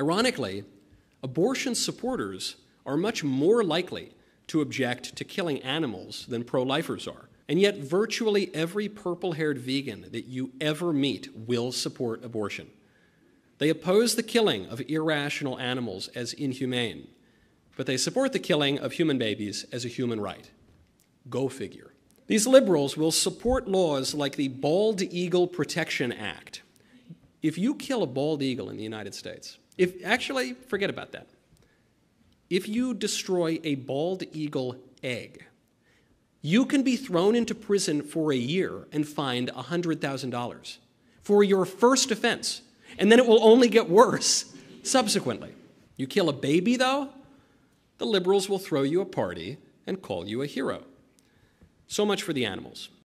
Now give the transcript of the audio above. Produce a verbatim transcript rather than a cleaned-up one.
Ironically, abortion supporters are much more likely to object to killing animals than pro-lifers are. And yet virtually every purple-haired vegan that you ever meet will support abortion. They oppose the killing of irrational animals as inhumane, but they support the killing of human babies as a human right. Go figure. These liberals will support laws like the Bald Eagle Protection Act. If you kill a bald eagle in the United States, if actually, forget about that. If you destroy a bald eagle egg, you can be thrown into prison for a year and fined one hundred thousand dollars for your first offense, and then it will only get worse subsequently. You kill a baby, though, the liberals will throw you a party and call you a hero. So much for the animals.